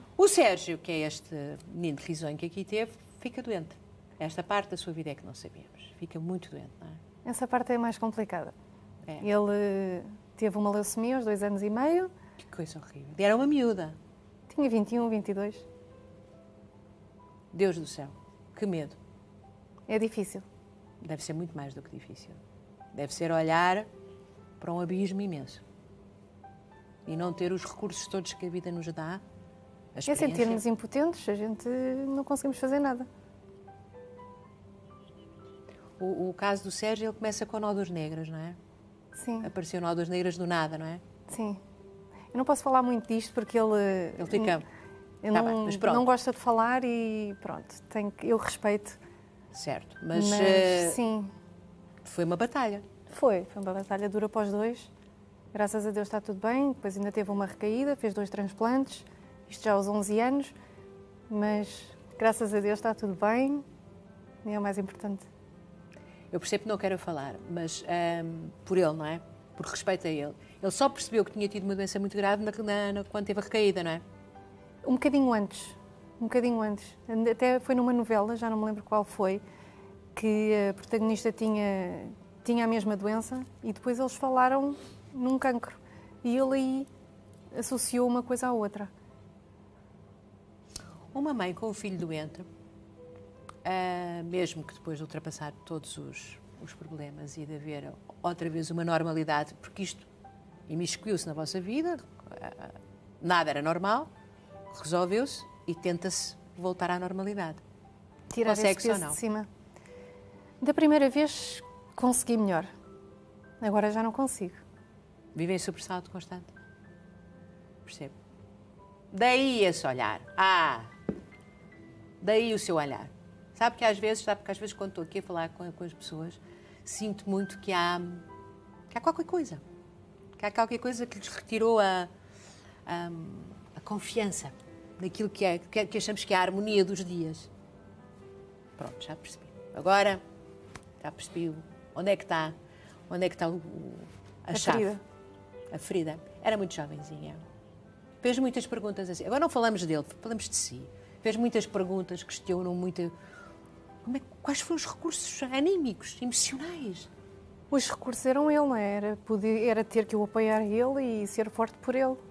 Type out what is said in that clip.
O Sérgio, que é este menino de risonho que aqui teve, fica doente. Esta parte da sua vida é que não sabíamos. Fica muito doente, não é? Essa parte é mais complicada. É. Ele teve uma leucemia aos 2 anos e meio. Que coisa horrível. E era uma miúda. Tinha 21, 22. Deus do céu, que medo. É difícil. Deve ser muito mais do que difícil. Deve ser olhar para um abismo imenso. E não ter os recursos todos que a vida nos dá. A É experiência. sentir-nos impotentes, a gente não conseguimos fazer nada. O caso do Sérgio, ele começa com nódulas negras, não é? Sim, Apareceu nódulas negras do nada, não é? sim. Eu não posso falar muito disto porque ele... Ele fica... Eu Tá não, bem, mas pronto. não gosta de falar e pronto, eu respeito. Certo, mas sim, foi uma batalha. foi uma batalha dura para os dois. Graças a Deus está tudo bem, depois ainda teve uma recaída, fez 2 transplantes, isto já aos 11 anos, mas graças a Deus está tudo bem e é o mais importante. Eu percebo que não quero falar, mas por ele, não é? Por respeito a ele. Ele só percebeu que tinha tido uma doença muito grave quando teve a recaída, não é? Um bocadinho antes. Até foi numa novela, já não me lembro qual foi, que a protagonista tinha a mesma doença e depois eles falaram num cancro. E ele aí associou uma coisa à outra. Uma mãe com um filho doente, mesmo que depois de ultrapassar todos os problemas e de haver outra vez uma normalidade, porque isto imiscuiu-se na vossa vida, nada era normal, resolveu-se e tenta-se voltar à normalidade. Tirar esse Consegue-se ou peso não? de cima. Da primeira vez consegui melhor. Agora já não consigo. Vive em sobressalto constante. Percebo. Daí esse olhar. Daí o seu olhar. Sabe que às vezes quando estou aqui a falar com as pessoas, sinto muito que há qualquer coisa. Que há qualquer coisa que lhes retirou a confiança naquilo que achamos que é a harmonia dos dias. Pronto, já percebi. Agora, já percebi onde é que está a chave. ferida. A ferida. Era muito jovenzinha. Fez muitas perguntas assim. Agora não falamos dele, falamos de si. Fez muitas perguntas, questionam muito. Quais foram os recursos anímicos, emocionais? Os recursos eram ele, não é? Era ter que o apoiar ele e ser forte por ele.